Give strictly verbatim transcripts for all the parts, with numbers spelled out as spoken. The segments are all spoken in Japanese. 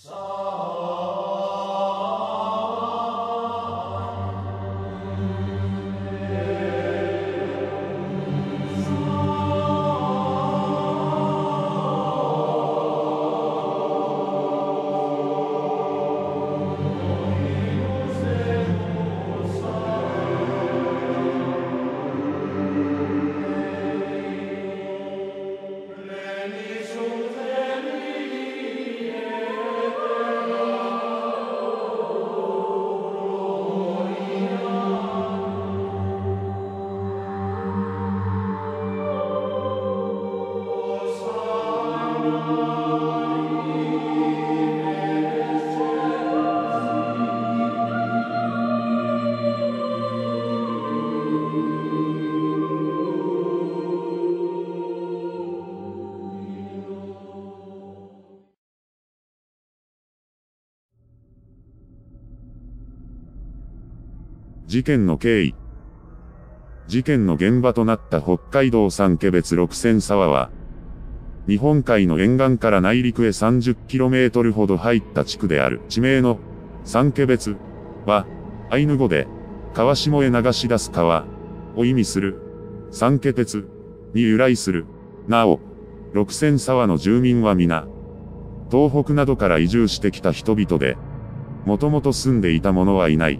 事件の経緯。事件の現場となった北海道三毛別六千沢は、日本海の沿岸から内陸へ さんじゅっキロメートル ほど入った地区である。地名の三毛別は、アイヌ語で川下へ流し出す川を意味する三毛鉄に由来する。なお、六千沢の住民は皆、東北などから移住してきた人々で、もともと住んでいた者はいない。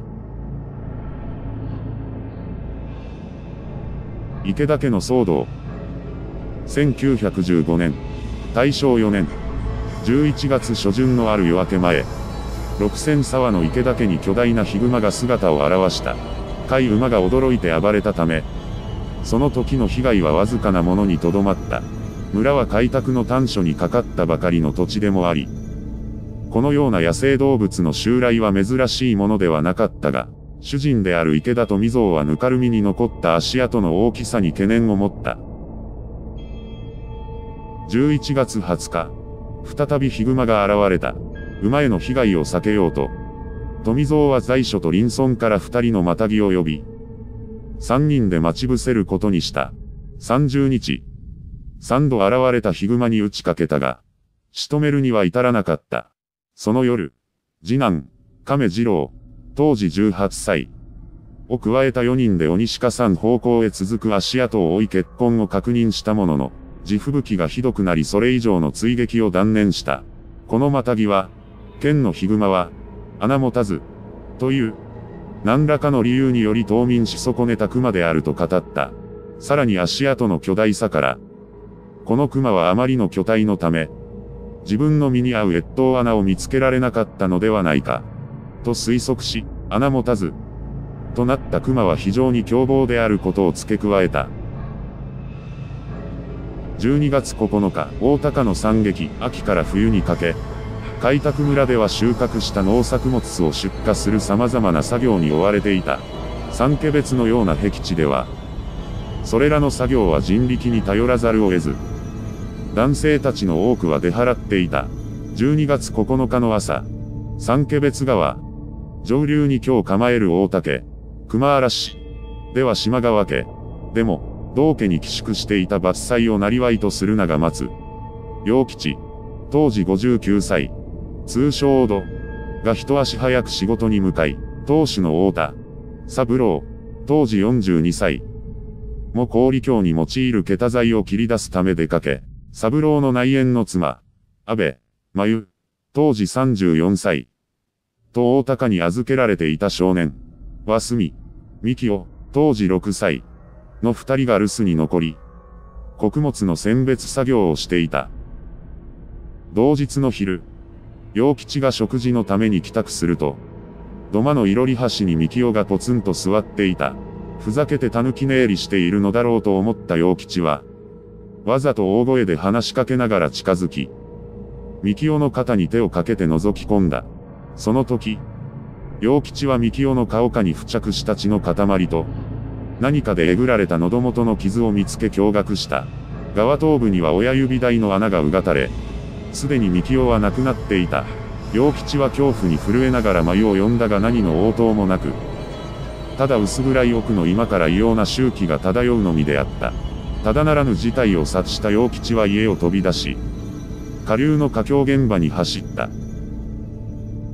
池田家の騒動。せんきゅうひゃくじゅうごねん、大正よねん、じゅういちがつ初旬のある夜明け前、六千沢の池田家に巨大なヒグマが姿を現した。飼い馬が驚いて暴れたため、その時の被害はわずかなものにとどまった。村は開拓の短所にかかったばかりの土地でもあり、このような野生動物の襲来は珍しいものではなかったが、主人である池田富蔵はぬかるみに残った足跡の大きさに懸念を持った。じゅういちがつはつか、再びヒグマが現れた。馬への被害を避けようと、富蔵は在所と林村から二人のマタギを呼び、三人で待ち伏せることにした。さんじゅうにち、三度現れたヒグマに打ちかけたが、仕留めるには至らなかった。その夜、次男、亀次郎、当時じゅうはっさい、を加えたよにんで鬼鹿山方向へ続く足跡を追い血痕を確認したものの、地吹雪がひどくなりそれ以上の追撃を断念した。このマタギは、県のヒグマは、穴持たず、という、何らかの理由により冬眠し損ねた熊であると語った。さらに足跡の巨大さから、この熊はあまりの巨体のため、自分の身に合う越冬穴を見つけられなかったのではないか、と推測し、穴持たず、となった熊は非常に凶暴であることを付け加えた。じゅうにがつここのか、大高の惨劇、秋から冬にかけ、開拓村では収穫した農作物を出荷する様々な作業に追われていた。三毛別のような僻地では、それらの作業は人力に頼らざるを得ず、男性たちの多くは出払っていた。じゅうにがつここのかの朝、三毛別川、上流に今日構える大竹、熊嵐、では島川家、でも、同家に寄宿していた伐採を生業とする名が松。陽吉、当時ごじゅうきゅうさい、通称小戸、が一足早く仕事に向かい、当主の太田、三郎、当時よんじゅうにさい、も氷京に用いる桁材を切り出すため出かけ、三郎の内縁の妻、安倍、真由、当時さんじゅうよんさい、と大高に預けられていた少年、は住、三木夫、当時ろくさい、の二人が留守に残り、穀物の選別作業をしていた。同日の昼、陽吉が食事のために帰宅すると、土間のいろり端に三木夫がポツンと座っていた。ふざけて狸寝入りしているのだろうと思った陽吉は、わざと大声で話しかけながら近づき、三木夫の肩に手をかけて覗き込んだ。その時、陽吉は三木夫の顔下に付着した血の塊と、何かでえぐられた喉元の傷を見つけ驚愕した。側頭部には親指大の穴がうがたれ、すでに三木夫は亡くなっていた。陽吉は恐怖に震えながら真由を呼んだが何の応答もなく、ただ薄暗い奥の今から異様な臭気が漂うのみであった。ただならぬ事態を察した陽吉は家を飛び出し、下流の架橋現場に走った。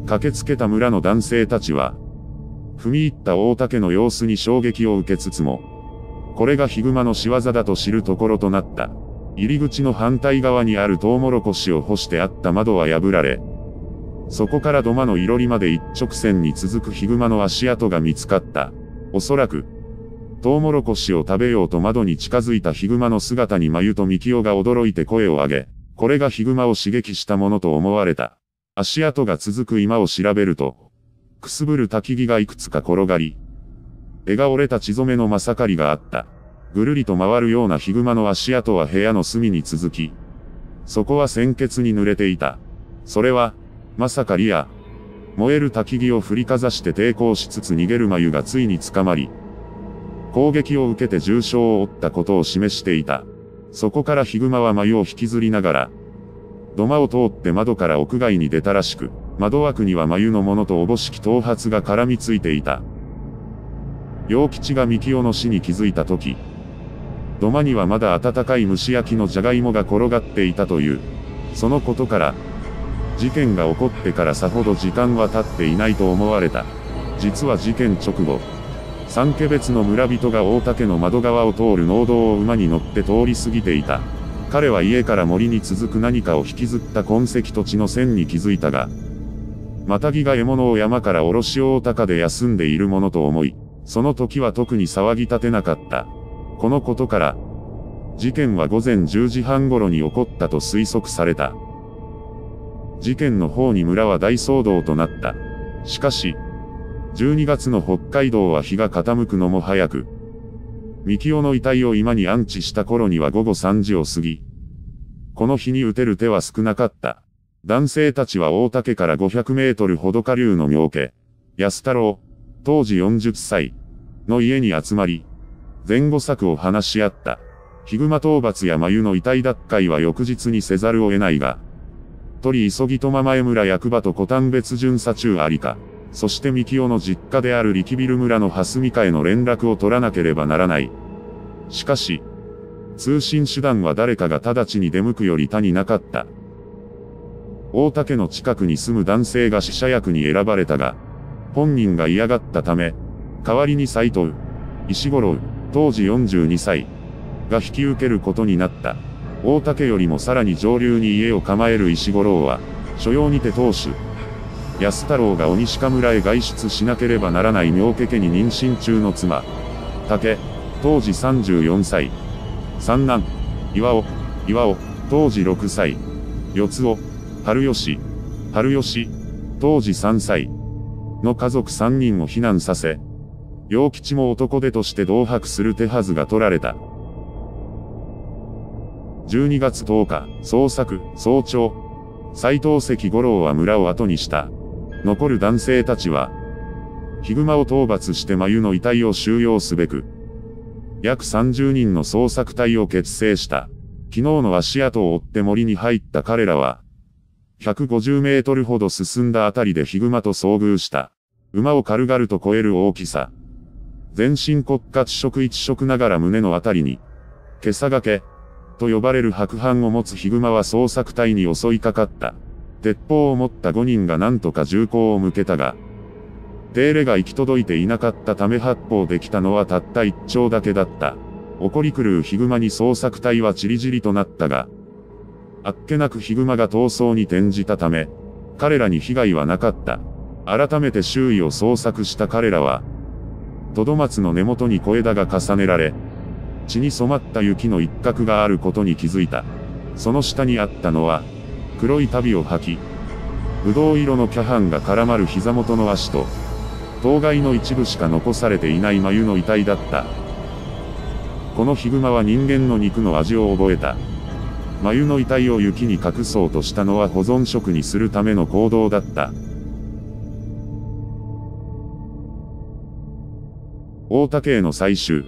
駆けつけた村の男性たちは、踏み入った大竹の様子に衝撃を受けつつも、これがヒグマの仕業だと知るところとなった。入り口の反対側にあるトウモロコシを干してあった窓は破られ、そこから土間のいろりまで一直線に続くヒグマの足跡が見つかった。おそらく、トウモロコシを食べようと窓に近づいたヒグマの姿にマユとミキオが驚いて声を上げ、これがヒグマを刺激したものと思われた。足跡が続く今を調べると、くすぶる焚き木がいくつか転がり、柄が折れた血染めのマサカリがあった。ぐるりと回るようなヒグマの足跡は部屋の隅に続き、そこは鮮血に濡れていた。それは、マサカリや、燃える焚き木を振りかざして抵抗しつつ逃げる眉がついに捕まり、攻撃を受けて重傷を負ったことを示していた。そこからヒグマは眉を引きずりながら、土間を通って窓から屋外に出たらしく、窓枠には眉のものとおぼしき頭髪が絡みついていた。陽吉がミキオの死に気づいたとき、土間にはまだ温かい蒸し焼きのじゃがいもが転がっていたという。そのことから、事件が起こってからさほど時間は経っていないと思われた。実は事件直後、三家別の村人が大竹の窓側を通る農道を馬に乗って通り過ぎていた。彼は家から森に続く何かを引きずった痕跡土地の線に気づいたが、マタギが獲物を山から下ろし大高で休んでいるものと思い、その時は特に騒ぎ立てなかった。このことから、事件は午前じゅうじはん頃に起こったと推測された。事件の方に村は大騒動となった。しかし、じゅうにがつの北海道は日が傾くのも早く、ミキオの遺体を今に安置した頃には午後さんじを過ぎ、この日に打てる手は少なかった。男性たちは大竹からごひゃくメートルほど下流の妙家、安太郎、当時よんじゅっさい、の家に集まり、前後策を話し合った。ヒグマ討伐や眉の遺体奪回は翌日にせざるを得ないが、取り急ぎとま前村役場と古丹別巡査中ありか、そしてミキオの実家である力ビル村の蓮見家への連絡を取らなければならない。しかし、通信手段は誰かが直ちに出向くより他になかった。大竹の近くに住む男性が使者役に選ばれたが、本人が嫌がったため、代わりに斎藤、石五郎、当時よんじゅうにさい、が引き受けることになった。大竹よりもさらに上流に家を構える石五郎は、所用にて当主、安太郎が鬼鹿村へ外出しなければならない妙家家に妊娠中の妻、竹、当時さんじゅうよんさい、三男、岩尾、岩尾、当時ろくさい、四つ尾、春吉、春吉、当時さんさい、の家族さんにんを避難させ、陽吉も男手として同泊する手はずが取られた。じゅうにがつとおか、捜索、早朝、斎藤関五郎は村を後にした。残る男性たちは、ヒグマを討伐して眉の遺体を収容すべく、約さんじゅうにんの捜索隊を結成した。昨日の足跡を追って森に入った彼らは、ひゃくごじゅうメートルほど進んだあたりでヒグマと遭遇した。馬を軽々と超える大きさ。全身骨格色一色ながら胸のあたりに、袈裟掛け、と呼ばれる白斑を持つヒグマは捜索隊に襲いかかった。鉄砲を持ったごにんが何とか銃口を向けたが、手入れが行き届いていなかったため発砲できたのはたった一丁だけだった。怒り狂うヒグマに捜索隊はちりぢりとなったが、あっけなくヒグマが逃走に転じたため、彼らに被害はなかった。改めて周囲を捜索した彼らは、トドマツの根元に小枝が重ねられ、血に染まった雪の一角があることに気づいた。その下にあったのは、黒い足袋を履き、ぶどう色のキャハンが絡まる膝元の足と、頭蓋の一部しか残されていない眉の遺体だった。このヒグマは人間の肉の味を覚えた。眉の遺体を雪に隠そうとしたのは保存食にするための行動だった。大竹への採集。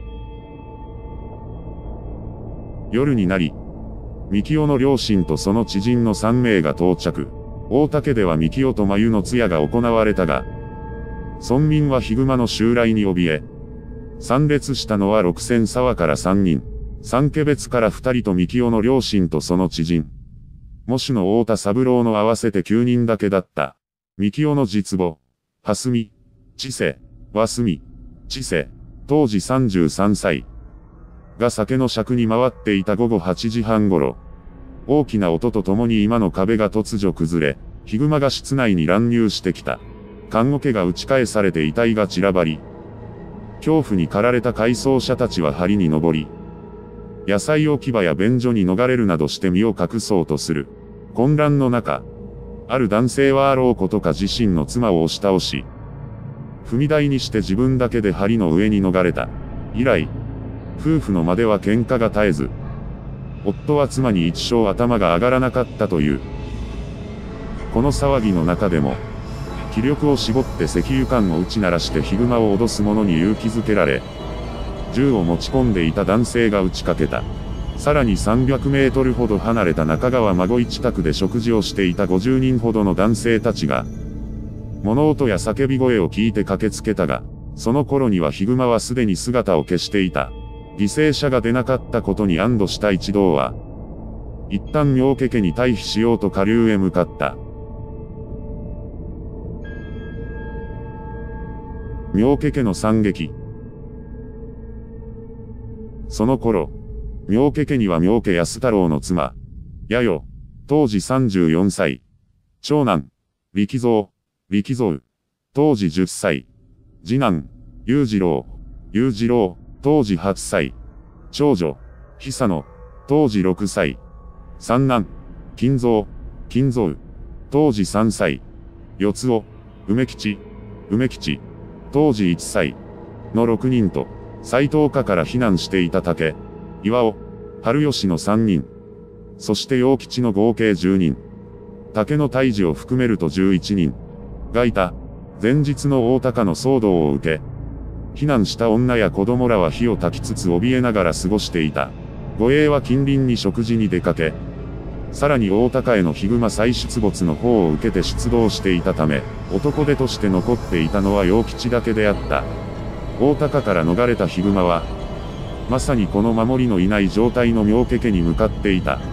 夜になり、ミキオの両親とその知人のさんめいが到着。大竹ではミキオと眉の通夜が行われたが、村民はヒグマの襲来に怯え、参列したのは六千沢からさんにん、三家別からふたりとミキオの両親とその知人、喪主の太田三郎の合わせてきゅうにんだけだった。 みきおの実母、はすみ、ちせ、わすみ、ちせ、当時さんじゅうさんさい。が酒の酌に回っていたごごはちじはん頃。大きな音とともに居間の壁が突如崩れ、ヒグマが室内に乱入してきた。棺桶が打ち返されて遺体が散らばり、恐怖に駆られた改装者たちは梁に登り、野菜置き場や便所に逃れるなどして身を隠そうとする。混乱の中、ある男性はあろうことか自身の妻を押し倒し、踏み台にして自分だけで梁の上に逃れた。以来、夫婦の間では喧嘩が絶えず、夫は妻に一生頭が上がらなかったという。この騒ぎの中でも、気力を絞って石油缶を打ち鳴らしてヒグマを脅す者に勇気づけられ、銃を持ち込んでいた男性が撃ちかけた。さらにさんびゃくメートルほど離れた中川孫井近くで食事をしていたごじゅうにんほどの男性たちが、物音や叫び声を聞いて駆けつけたが、その頃にはヒグマはすでに姿を消していた。犠牲者が出なかったことに安堵した一同は、一旦妙家家に退避しようと下流へ向かった。妙家家の惨劇。その頃、妙家家には妙家安太郎の妻、やよ、当時さんじゅうよんさい、長男、力蔵、力蔵、当時じゅっさい、次男、裕次郎、裕次郎、当時はっさい、長女、久野、当時ろくさい、三男、金蔵、金蔵、当時さんさい、四つ尾、梅吉、梅吉、当時いっさい、のろくにんと、斎藤家から避難していた竹、岩尾、春吉のさんにん、そして陽吉の合計じゅうにん、竹の退治を含めるとじゅういちにん、がいた。前日の大高の騒動を受け、避難した女や子供らは火を焚きつつ怯えながら過ごしていた。護衛は近隣に食事に出かけ、さらに大高へのヒグマ再出没の方を受けて出動していたため、男手として残っていたのは陽吉だけであった。大高から逃れたヒグマは、まさにこの守りのいない状態の妙家家に向かっていた。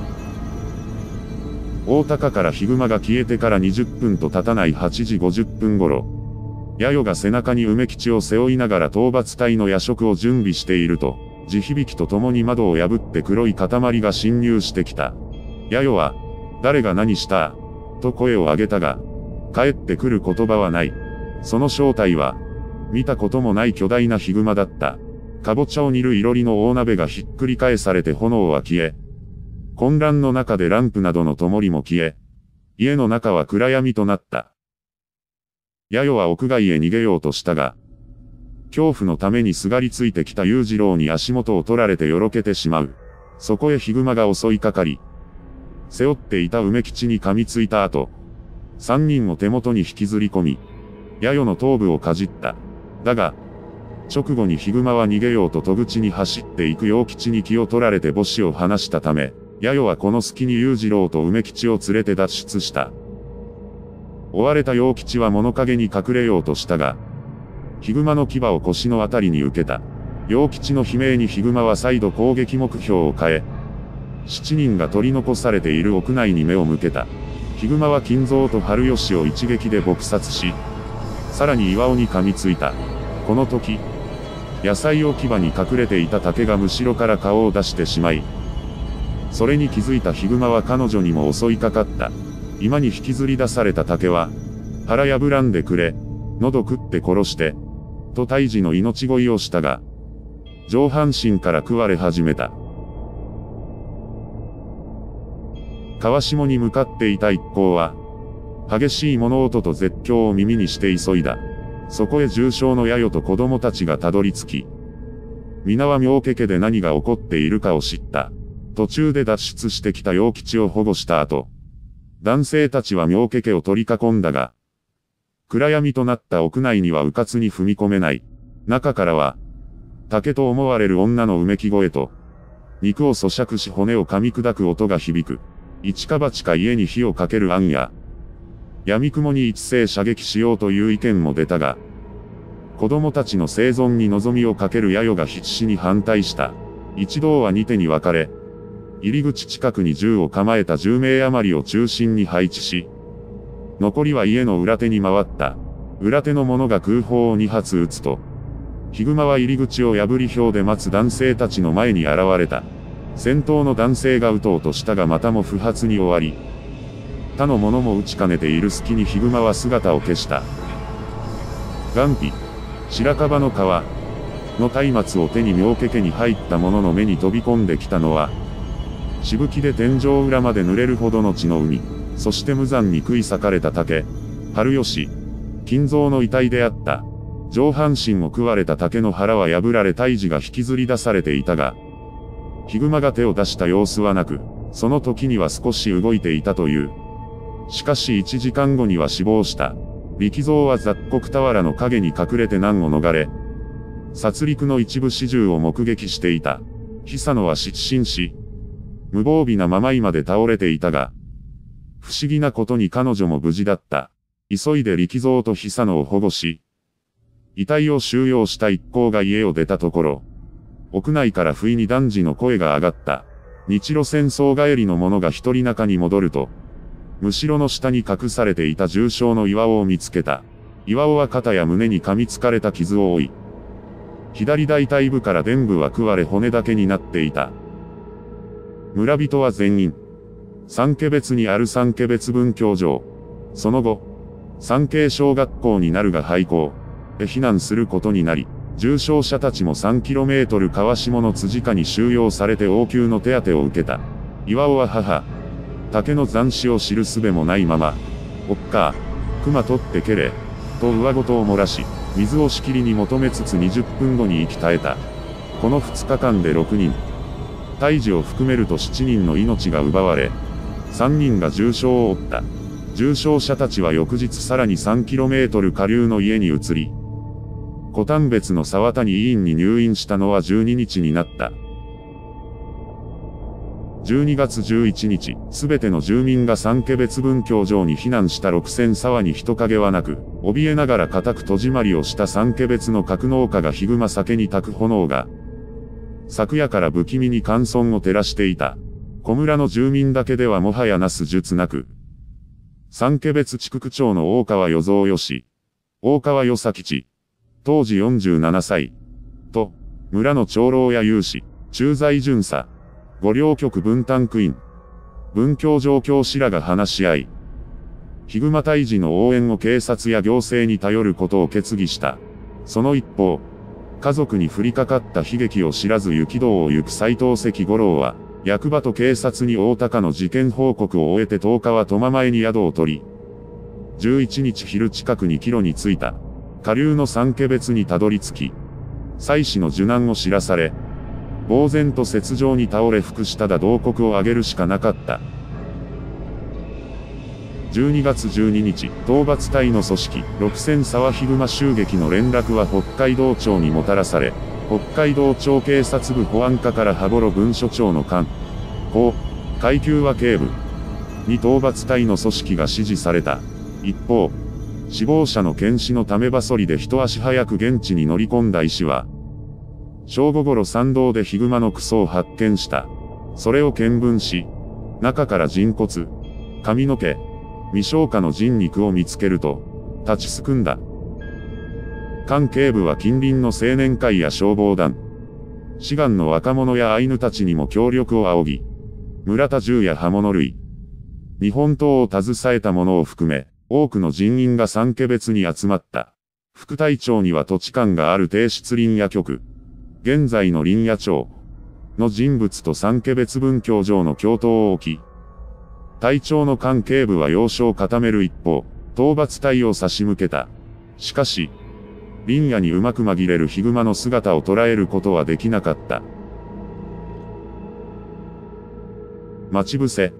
大高からヒグマが消えてからにじゅっぷんと経たないはちじごじゅっぷん頃、やよが背中に梅吉を背負いながら討伐隊の夜食を準備していると、地響きとともに窓を破って黒い塊が侵入してきた。やよは、誰が何したと声を上げたが、帰ってくる言葉はない。その正体は、見たこともない巨大なヒグマだった。かぼちゃを煮るいろりの大鍋がひっくり返されて炎は消え、混乱の中でランプなどの灯りも消え、家の中は暗闇となった。やよは屋外へ逃げようとしたが、恐怖のためにすがりついてきた裕次郎に足元を取られてよろけてしまう。そこへヒグマが襲いかかり、背負っていた梅吉に噛みついた後、三人を手元に引きずり込み、やよの頭部をかじった。だが、直後にヒグマは逃げようと戸口に走っていく陽吉に気を取られて母子を離したため、やよはこの隙に裕次郎と梅吉を連れて脱出した。追われた陽吉は物陰に隠れようとしたが、ヒグマの牙を腰のあたりに受けた。陽吉の悲鳴にヒグマは再度攻撃目標を変え、七人が取り残されている屋内に目を向けた。ヒグマは金蔵と春吉を一撃で撲殺し、さらに岩尾に噛みついた。この時、野菜置き場に隠れていた竹が後ろから顔を出してしまい、それに気づいたヒグマは彼女にも襲いかかった。居間に引きずり出された竹は、腹破らんでくれ、喉食って殺して、と胎児の命乞いをしたが、上半身から食われ始めた。川下に向かっていた一行は、激しい物音と絶叫を耳にして急いだ。そこへ重傷のやよと子供たちがたどり着き、皆は妙家家で何が起こっているかを知った。途中で脱出してきた陽吉を保護した後、男性たちは妙家家を取り囲んだが、暗闇となった屋内には迂闊に踏み込めない。中からは、竹と思われる女のうめき声と、肉を咀嚼し骨を噛み砕く音が響く。一か八か家に火をかける案や、闇雲に一斉射撃しようという意見も出たが、子供たちの生存に望みをかけるやよが必死に反対した。一同は二手に分かれ、入り口近くに銃を構えたじゅうめい余りを中心に配置し、 残りは家の裏手に回った。裏手の者が空砲をに発撃つと、ヒグマは入り口を破り表で待つ男性たちの前に現れた。先頭の男性が撃とうとしたがまたも不発に終わり、他の者も撃ちかねている隙にヒグマは姿を消した。眼皮、白樺の皮の松明を手に妙家家に入った者の目に飛び込んできたのは、しぶきで天井裏まで濡れるほどの血の海、そして無残に食い裂かれた竹、春吉、金蔵の遺体であった。上半身を食われた竹の腹は破られ胎児が引きずり出されていたが、ヒグマが手を出した様子はなく、その時には少し動いていたという。しかしいちじかんごには死亡した。力蔵は雑穀俵の陰に隠れて難を逃れ、殺戮の一部始終を目撃していた。久野は失神し、無防備なまま居まで倒れていたが、不思議なことに彼女も無事だった。急いで力蔵と久野を保護し、遺体を収容した一行が家を出たところ、屋内から不意に男児の声が上がった。日露戦争帰りの者が一人中に戻ると、むしろの下に隠されていた重傷の岩尾を見つけた。岩尾は肩や胸に噛みつかれた傷を負い、左大腿部から臀部は食われ骨だけになっていた。村人は全員、三家別にある三家別分教場、その後、三家小学校になるが廃校へ避難することになり、重傷者たちも さんキロメートル 川下の辻家に収容されて応急の手当を受けた。岩尾は母、竹の残死を知る術もないまま、おっかあ、熊取ってけれ、と上言を漏らし、水をしきりに求めつつにじゅっぷんごに息絶えた。このふつかかんでろくにん、胎児を含めるとしちにんの命が奪われ、さんにんが重傷を負った。重傷者たちは翌日さらに さんキロメートル 下流の家に移り、古丹別の沢谷医院に入院したのはじゅうににちになった。じゅうにがつじゅういちにち、すべての住民が三家別分教場に避難した六千沢に人影はなく、怯えながら固く戸締まりをした三家別の格農家がヒグマ酒に焚く炎が、昨夜から不気味に寒村を照らしていた。小村の住民だけではもはやなす術なく、三家別地区区長の大川与蔵義、大川与佐吉、当時よんじゅうななさい、と、村の長老や有志、駐在巡査、御両局分担区員、文教上教師らが話し合い、ヒグマ退治の応援を警察や行政に頼ることを決議した。その一方、家族に降りかかった悲劇を知らず雪道を行く斎藤関五郎は、役場と警察に大高の事件報告を終えてとおかは苫前に宿を取り、じゅういちにち昼近くに帰路に着いた。下流の三家別にたどり着き、妻子の受難を知らされ、呆然と雪上に倒れ服しただ同国を挙げるしかなかった。じゅうにがつじゅうににち、討伐隊の組織、六千沢ヒグマ襲撃の連絡は北海道庁にもたらされ、北海道庁警察部保安課から羽幌分署長の官、公、階級は警部に討伐隊の組織が指示された。一方、死亡者の検視のためバソリで一足早く現地に乗り込んだ医師は、正午頃山道でヒグマのクソを発見した。それを見分し、中から人骨、髪の毛、未消化の人肉を見つけると、立ちすくんだ。官警部は近隣の青年会や消防団、志願の若者やアイヌたちにも協力を仰ぎ、村田銃や刃物類、日本刀を携えた者を含め、多くの人員が三家別に集まった。副隊長には土地勘がある帝室林野局、現在の林野庁の人物と三家別分教場の共闘を置き、隊長の官警部は要所を固める一方、討伐隊を差し向けた。しかし、林野にうまく紛れるヒグマの姿を捉えることはできなかった。待ち伏せ。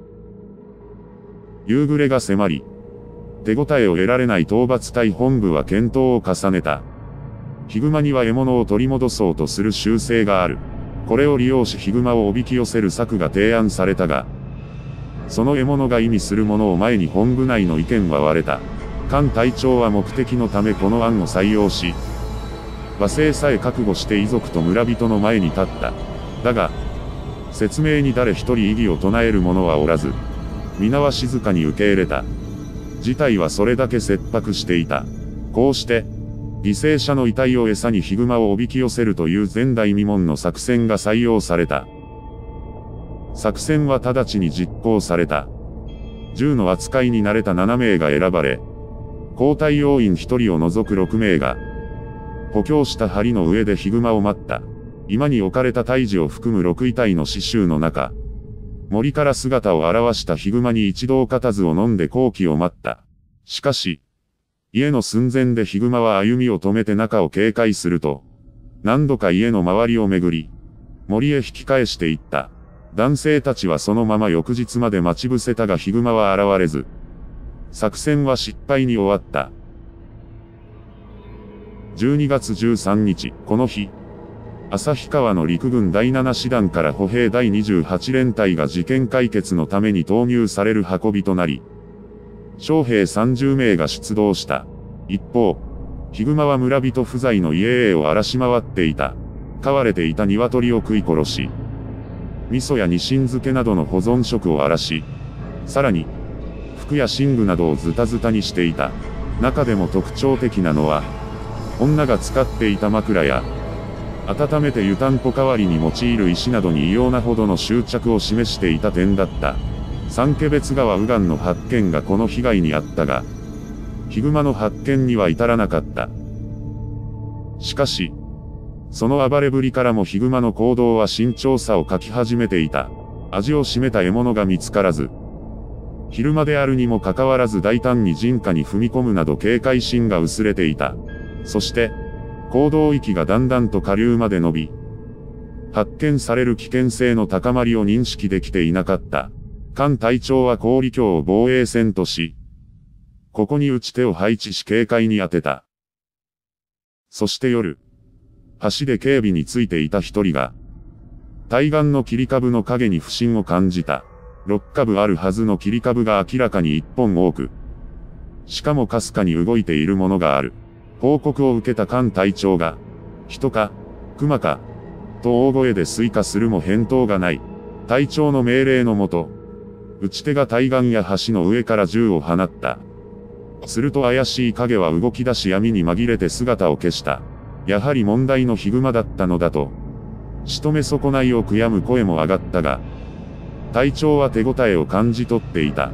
夕暮れが迫り、手応えを得られない討伐隊本部は検討を重ねた。ヒグマには獲物を取り戻そうとする習性がある。これを利用しヒグマをおびき寄せる策が提案されたが、その獲物が意味するものを前に本部内の意見は割れた。官隊長は目的のためこの案を採用し、罵声さえ覚悟して遺族と村人の前に立った。だが、説明に誰一人異議を唱える者はおらず、皆は静かに受け入れた。 事態はそれだけ切迫していた。こうして、犠牲者の遺体を餌にヒグマをおびき寄せるという前代未聞の作戦が採用された。作戦は直ちに実行された。銃の扱いに慣れたななめいが選ばれ、交代要員ひとりを除くろくめいが、補強した梁の上でヒグマを待った。居間に置かれた胎児を含むろくいたいの死臭の中、森から姿を現したヒグマに一度固唾を飲んで好機を待った。しかし、家の寸前でヒグマは歩みを止めて中を警戒すると、何度か家の周りを巡り、森へ引き返していった。男性たちはそのまま翌日まで待ち伏せたがヒグマは現れず、作戦は失敗に終わった。じゅうにがつじゅうさんにち、この日、旭川の陸軍だいななしだんから歩兵だいにじゅうはちれんたいが事件解決のために投入される運びとなり、将兵さんじゅうめいが出動した。一方、ヒグマは村人不在の家々を荒らし回っていた。飼われていた鶏を食い殺し、味噌やニシン漬けなどの保存食を荒らし、さらに、服や寝具などをズタズタにしていた。中でも特徴的なのは、女が使っていた枕や、温めて湯たんぽ代わりに用いる石などに異様なほどの執着を示していた点だった。三毛別川右岸の発見がこの被害にあったが、ヒグマの発見には至らなかった。しかし、その暴れぶりからもヒグマの行動は慎重さを欠き始めていた。味を占めた獲物が見つからず、昼間であるにもかかわらず大胆に人家に踏み込むなど警戒心が薄れていた。そして、行動域がだんだんと下流まで伸び、発見される危険性の高まりを認識できていなかった。菅隊長は郡京を防衛線とし、ここに打ち手を配置し警戒に当てた。そして夜、橋で警備についていた一人が、対岸の切り株の影に不審を感じた。ろっかぶあるはずの切り株が明らかにいっぽん多く、しかもかすかに動いているものがある。報告を受けた菅隊長が、人か、熊か、と大声で推化するも返答がない。隊長の命令のもと、撃ち手が対岸や橋の上から銃を放った。すると怪しい影は動き出し闇に紛れて姿を消した。やはり問題のヒグマだったのだと、仕留め損ないを悔やむ声も上がったが、隊長は手応えを感じ取っていた。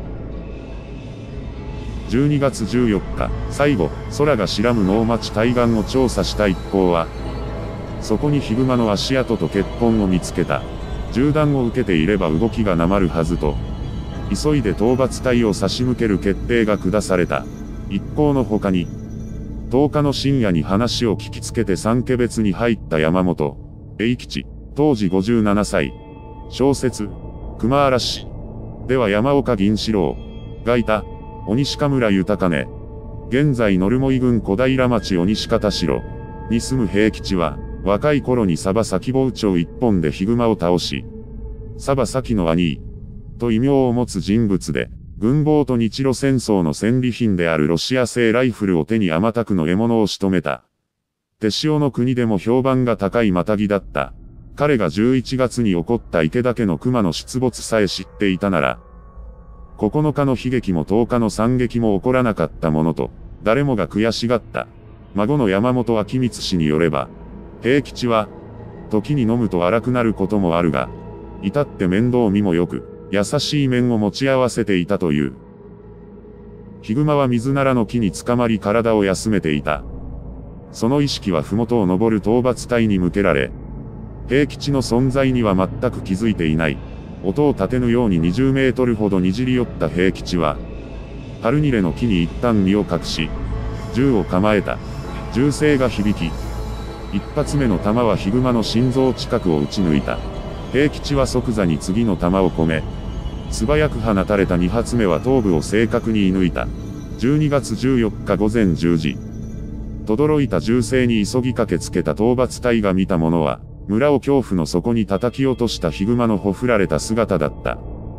じゅうにがつじゅうよっか、最後、空が白む能町対岸を調査した一行は、そこにヒグマの足跡と血痕を見つけた。銃弾を受けていれば動きがなまるはずと、急いで討伐隊を差し向ける決定が下された。一行の他に、とおかの深夜に話を聞きつけて三毛別に入った山本栄吉、当時ごじゅうななさい。小説、熊嵐では山岡銀四郎がいた。鬼鹿村豊根。現在ノルモイ郡小平町鬼鹿田代に住む平吉は、若い頃にサバ先包丁一本でヒグマを倒し、サバ先の兄と異名を持つ人物で、軍防と日露戦争の戦利品であるロシア製ライフルを手にあまたくの獲物を仕留めた。手塩の国でも評判が高いマタギだった。彼がじゅういちがつに起こった池田家の熊の出没さえ知っていたなら、ここのかの悲劇もとおかの惨劇も起こらなかったものと、誰もが悔しがった。孫の山本昭光氏によれば、平吉は、時に飲むと荒くなることもあるが、至って面倒見もよく、優しい面を持ち合わせていたという。ヒグマは水ならの木につかまり体を休めていた。その意識は麓を登る討伐隊に向けられ、平吉の存在には全く気づいていない。音を立てぬようににじゅうメートルほどにじり寄った平吉は、ハルニレの木に一旦身を隠し、銃を構えた。銃声が響き、一発目の弾はヒグマの心臓近くを撃ち抜いた。平吉は即座に次の弾を込め、素早く放たれた二発目は頭部を正確に射抜いた。じゅうにがつじゅうよっかごぜんじゅうじ。轟いた銃声に急ぎ駆けつけた討伐隊が見たものは、村を恐怖の底に叩き落としたヒグマのほふられた姿だった。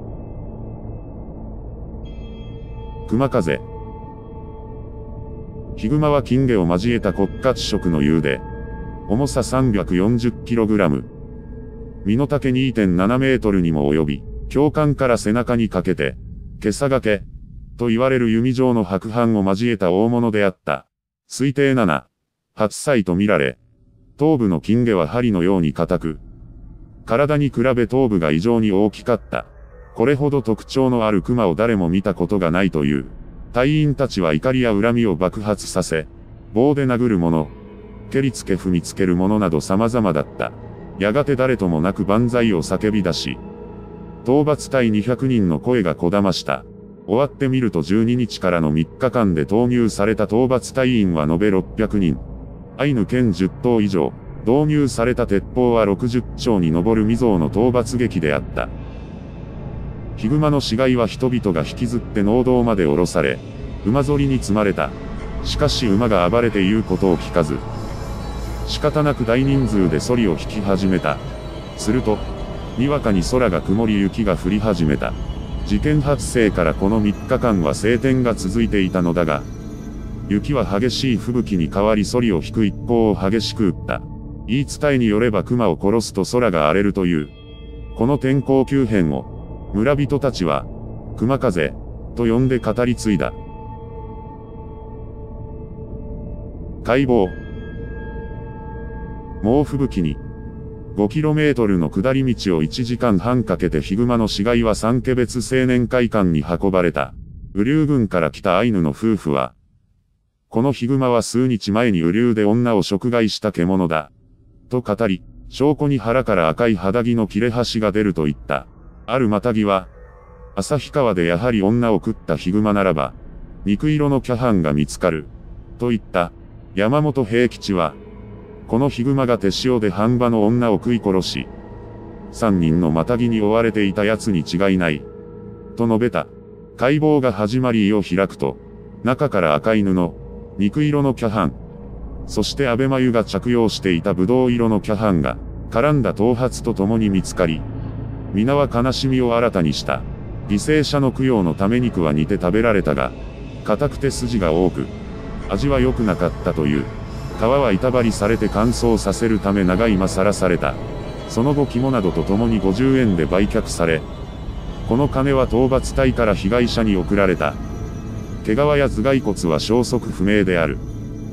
熊風。ヒグマは金毛を交えた骨格色の雄で、重さ さんびゃくよんじゅっキログラム。身の丈 にてんななメートルにも及び、胸管から背中にかけて、袈裟掛け、 と言われる弓状の白斑を交えた大物であった。推定なな、はっさいと見られ、頭部の金毛は針のように硬く、体に比べ頭部が異常に大きかった。これほど特徴のある熊を誰も見たことがないという。隊員たちは怒りや恨みを爆発させ、棒で殴る者、蹴りつけ踏みつける者など様々だった。やがて誰ともなく万歳を叫び出し、討伐隊にひゃくにんの声がこだました。終わってみるとじゅうににちからのみっかかんで投入された討伐隊員は延べろっぴゃくにん。アイヌ剣じゅっとう以上、導入された鉄砲はろくじゅっちょうに上る未曾有の討伐劇であった。ヒグマの死骸は人々が引きずって農道まで下ろされ、馬ぞりに積まれた。しかし馬が暴れて言うことを聞かず、仕方なく大人数でソリを引き始めた。すると、にわかに空が曇り雪が降り始めた。事件発生からこのみっかかんは晴天が続いていたのだが、雪は激しい吹雪に変わりソリを引く一行を激しく打った。言い伝えによれば熊を殺すと空が荒れるという。この天候急変を、村人たちは、熊風、と呼んで語り継いだ。解剖。猛吹雪に、ごキロメートルの下り道をいちじかんはんかけてヒグマの死骸は三毛別青年会館に運ばれた。雨竜郡から来たアイヌの夫婦は、このヒグマは数日前に雨竜で女を食害した獣だ。と語り、証拠に腹から赤い肌着の切れ端が出ると言った。あるマタギは、旭川でやはり女を食ったヒグマならば、肉色のキャハンが見つかる。と言った。山本平吉は、このヒグマが手塩で半場の女を食い殺し、三人のマタギに追われていた奴に違いない。と述べた。解剖が始まり胃を開くと、中から赤い布、肉色のキャハン、そして安倍眉が着用していたブドウ色のキャハンが、絡んだ頭髪と共に見つかり、皆は悲しみを新たにした。犠牲者の供養のため肉は煮て食べられたが、硬くて筋が多く、味は良くなかったという。皮は板張りされて乾燥させるため長い間さらされた。その後肝などと共にごじゅうえんで売却され、この金は討伐隊から被害者に送られた。毛皮や頭蓋骨は消息不明である。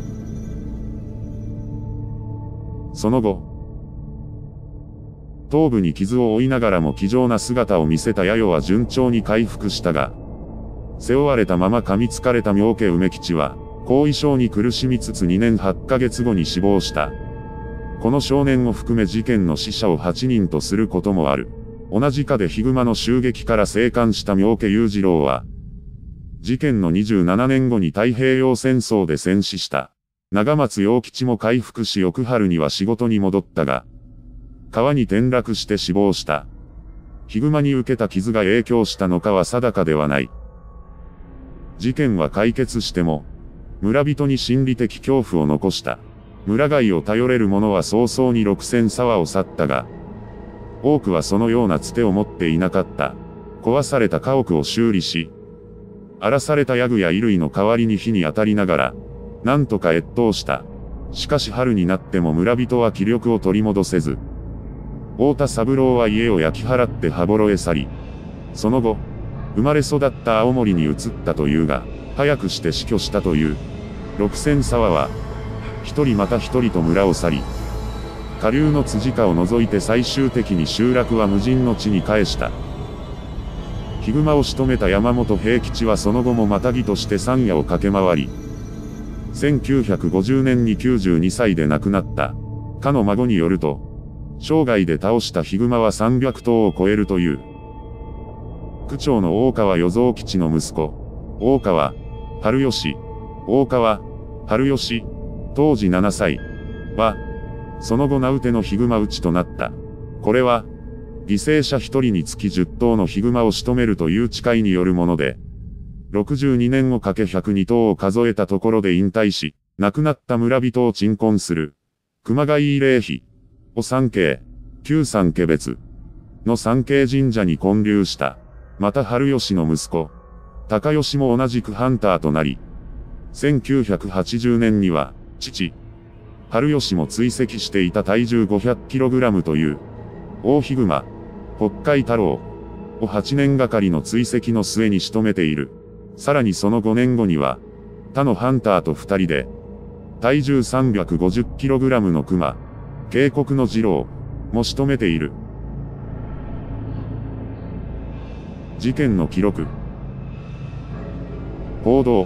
その後、頭部に傷を負いながらも気丈な姿を見せたヤヨは順調に回復したが、背負われたまま噛みつかれた妙家梅吉は、後遺症に苦しみつつにねんはちかげつごに死亡した。この少年を含め事件の死者をはちにんとすることもある。同じ課でヒグマの襲撃から生還した妙家裕次郎は、事件のにじゅうななねんごに太平洋戦争で戦死した。長松洋吉も回復し翌春には仕事に戻ったが、川に転落して死亡した。ヒグマに受けた傷が影響したのかは定かではない。事件は解決しても、村人に心理的恐怖を残した。村外を頼れる者は早々に六千沢を去ったが、多くはそのようなつてを持っていなかった。壊された家屋を修理し、荒らされたヤグや衣類の代わりに火に当たりながら、なんとか越冬した。しかし春になっても村人は気力を取り戻せず、太田三郎は家を焼き払って羽幌へ去り、その後、生まれ育った青森に移ったというが、早くして死去したという。六千沢は、一人また一人と村を去り、下流の辻家を除いて最終的に集落は無人の地に返した。ヒグマを仕留めた山本平吉はその後もマタギとして山野を駆け回り、せんきゅうひゃくごじゅうねんにきゅうじゅうにさいで亡くなった。かの孫によると、生涯で倒したヒグマはさんびゃくとうを超えるという。区長の大川与蔵吉の息子、大川、春吉、大川、春吉、当時ななさい、は、その後名うてのヒグマ討ちとなった。これは、犠牲者一人につきじゅっとうのヒグマを仕留めるという誓いによるもので、ろくじゅうにねんをかけひゃくにとうを数えたところで引退し、亡くなった村人を鎮魂する、熊谷慰霊碑を三景、旧三家別の三景神社に建立した。また春吉の息子、高吉も同じくハンターとなり、せんきゅうひゃくはちじゅうねんには、父、春吉も追跡していた体重 ごひゃくキログラム という、大ヒグマ、北海太郎をはちねんがかりの追跡の末に仕留めている。 さらにそのごねんごには、他のハンターとふたりで、体重 さんびゃくごじゅっキログラム のクマ、渓谷の次郎、も仕留めている。事件の記録。報道。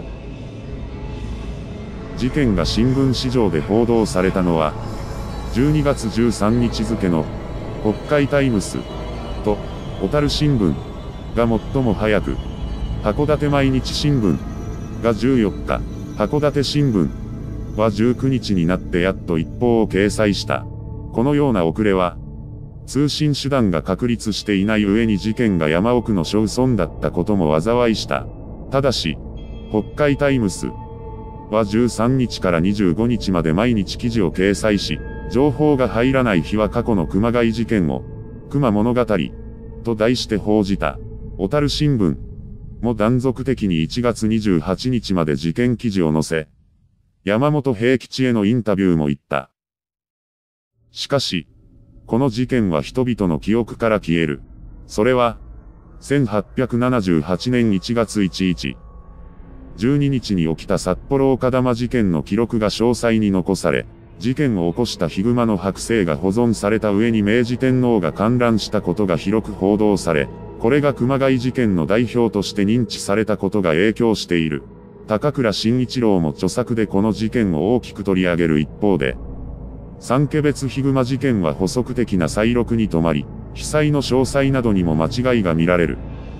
事件が新聞紙上で報道されたのは、じゅうにがつじゅうさんにち付の、北海タイムス、と、小樽新聞、が最も早く、函館毎日新聞、がじゅうよっか、函館新聞、はじゅうくにちになってやっと一報を掲載した。このような遅れは、通信手段が確立していない上に事件が山奥の小村だったことも災いした。ただし、北海タイムスはじゅうさんにちからにじゅうごにちまで毎日記事を掲載し、情報が入らない日は過去の熊谷事件を、熊物語、と題して報じた。小樽新聞も断続的にいちがつにじゅうはちにちまで事件記事を載せ、山本平吉へのインタビューも言った。しかし、この事件は人々の記憶から消える。それは、せんはっぴゃくななじゅうはちねんいちがつついたち、じゅうににちに起きた札幌丘珠事件の記録が詳細に残され、事件を起こしたヒグマの剥製が保存された上に明治天皇が観覧したことが広く報道され、これが熊谷事件の代表として認知されたことが影響している。高倉慎一郎も著作でこの事件を大きく取り上げる一方で、三毛別ヒグマ事件は補足的な再録に止まり、被災の詳細などにも間違いが見られる。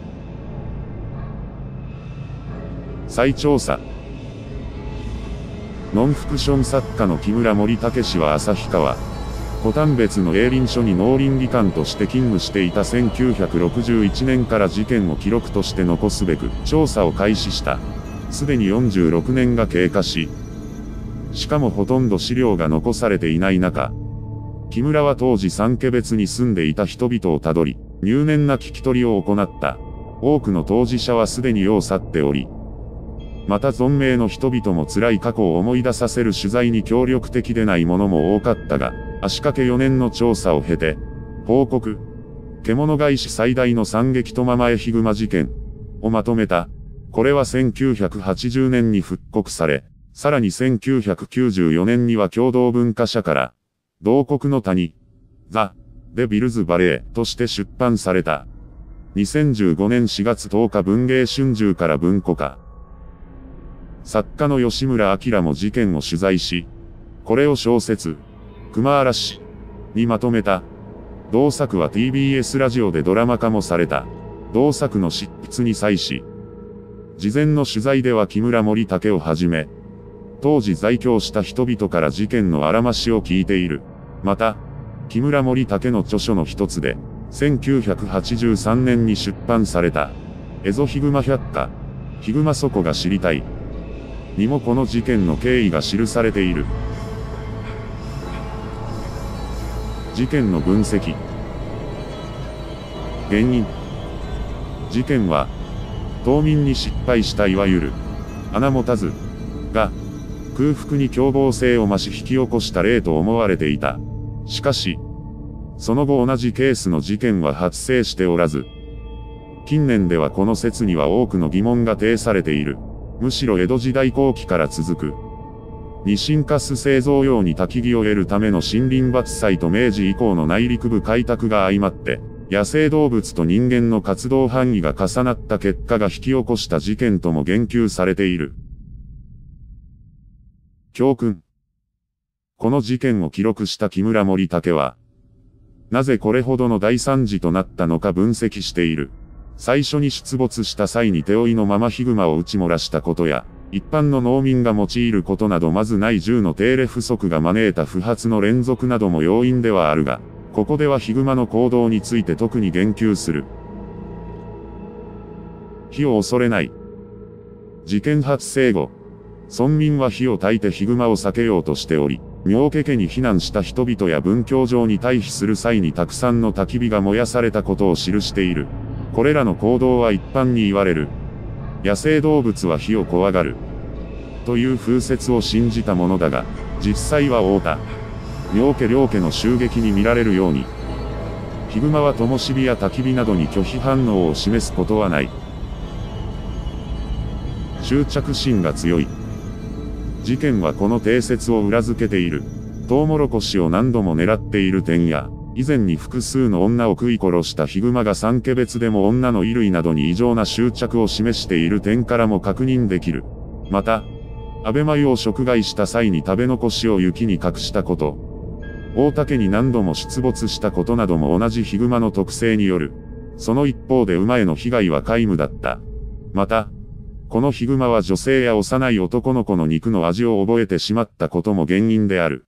再調査。ノンフィクション作家の木村森武氏は旭川、古丹別の営林署に農林技官として勤務していたせんきゅうひゃくろくじゅういちねんから事件を記録として残すべく調査を開始した。すでによんじゅうろくねんが経過し、しかもほとんど資料が残されていない中、木村は当時三毛別に住んでいた人々をたどり、入念な聞き取りを行った。多くの当事者はすでに世を去っており、また存命の人々も辛い過去を思い出させる取材に協力的でないものも多かったが、足掛けよねんの調査を経て、報告、獣返し最大の惨劇とマエヒグマ事件をまとめた。これはせんきゅうひゃくはちじゅうねんに復刻され、さらにせんきゅうひゃくきゅうじゅうよねんには共同文化社から、同国の谷、ザ・デビルズ・バレエとして出版された。にせんじゅうごねんしがつとおか文藝春秋から文庫化。作家の吉村明も事件を取材し、これを小説、熊嵐にまとめた。同作は ティービーエス ラジオでドラマ化もされた。同作の執筆に際し、事前の取材では木村森武をはじめ、当時在京した人々から事件のあらましを聞いている。また、木村森武の著書の一つで、せんきゅうひゃくはちじゅうさんねんに出版された、エゾヒグマ百科、ヒグマ底が知りたい。にもこの事件の経緯が記されている。事件の分析。原因。事件は、冬眠に失敗したいわゆる、穴持たず、が、空腹に凶暴性を増し引き起こした例と思われていた。しかし、その後同じケースの事件は発生しておらず、近年ではこの説には多くの疑問が呈されている。むしろ江戸時代後期から続く。ニシンカス製造用に焚き木を得るための森林伐採と明治以降の内陸部開拓が相まって、野生動物と人間の活動範囲が重なった結果が引き起こした事件とも言及されている。教訓。この事件を記録した木村森武は、なぜこれほどの大惨事となったのか分析している。最初に出没した際に手負いのままヒグマを撃ち漏らしたことや、一般の農民が用いることなどまずない銃の手入れ不足が招いた不発の連続なども要因ではあるが、ここではヒグマの行動について特に言及する。火を恐れない。事件発生後、村民は火を焚いてヒグマを避けようとしており、妙家家に避難した人々や文教場に退避する際にたくさんの焚き火が燃やされたことを記している。これらの行動は一般に言われる。野生動物は火を怖がる。という風説を信じたものだが、実際は太田、妙家両家の襲撃に見られるように、ヒグマは灯火や焚き火などに拒否反応を示すことはない。 執着心が強い。事件はこの定説を裏付けている。トウモロコシを何度も狙っている点や、以前に複数の女を食い殺したヒグマが三毛別でも女の衣類などに異常な執着を示している点からも確認できる。また、安倍繭を食害した際に食べ残しを雪に隠したこと、大竹に何度も出没したことなども同じヒグマの特性による。その一方で馬への被害は皆無だった。また、このヒグマは女性や幼い男の子の肉の味を覚えてしまったことも原因である。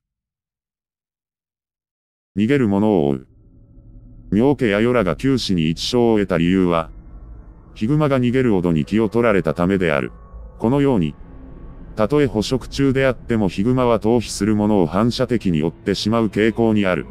逃げる者を追う。妙家や与良が九死に一生を得た理由は、ヒグマが逃げるほどに気を取られたためである。このように、たとえ捕食中であってもヒグマは逃避するものを反射的に追ってしまう傾向にある。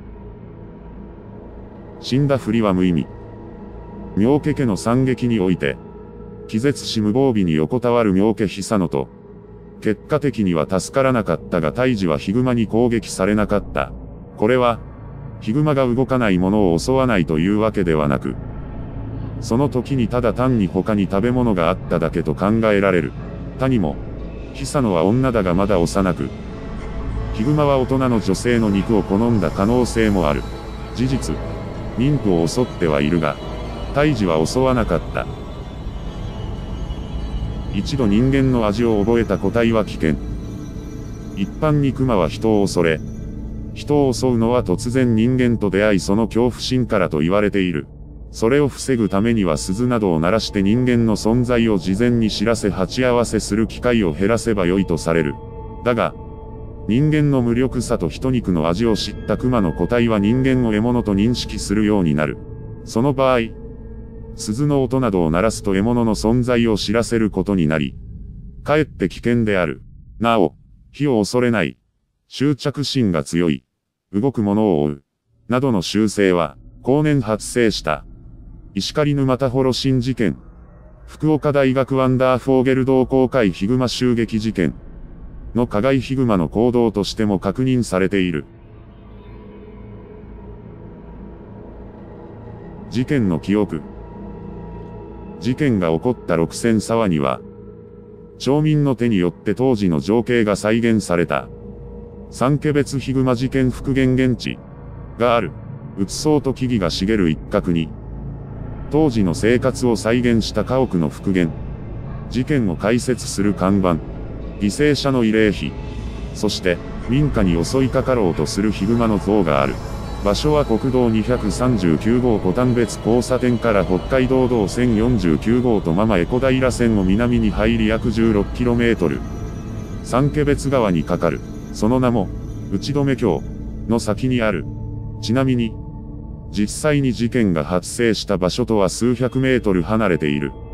死んだふりは無意味。妙家家の惨劇において、気絶し無防備に横たわる妙家久野と、結果的には助からなかったが胎児はヒグマに攻撃されなかった。これは、ヒグマが動かないものを襲わないというわけではなく、その時にただ単に他に食べ物があっただけと考えられる。他にも、久野は女だがまだ幼く、ヒグマは大人の女性の肉を好んだ可能性もある。事実、妊婦を襲ってはいるが、胎児は襲わなかった。一度人間の味を覚えた個体は危険。一般にクマは人を恐れ、人を襲うのは突然人間と出会いその恐怖心からと言われている。それを防ぐためには鈴などを鳴らして人間の存在を事前に知らせ鉢合わせする機会を減らせば良いとされる。だが、人間の無力さと人肉の味を知ったクマの個体は人間を獲物と認識するようになる。その場合、鈴の音などを鳴らすと獲物の存在を知らせることになり、かえって危険である。なお、火を恐れない。執着心が強い。動くものを追う。などの習性は、後年発生した。石狩沼田幌新事件。福岡大学ワンダーフォーゲル同好会ヒグマ襲撃事件。の加害ヒグマの行動としても確認されている。事件の記憶。事件が起こった六千沢には、町民の手によって当時の情景が再現された。三毛別ヒグマ事件復元現地がある。うつそうと木々が茂る一角に、当時の生活を再現した家屋の復元。事件を解説する看板。犠牲者の慰霊碑。そして、民家に襲いかかろうとするヒグマの像がある。場所は国道にひゃくさんじゅうきゅう号小丹別交差点から北海道道せんよんじゅうきゅう号とママ江古平線を南に入り約 じゅうろくキロメートル。三毛別川に架かる。その名も、打留橋の先にある。ちなみに、実際に事件が発生した場所とは数百メートル離れている。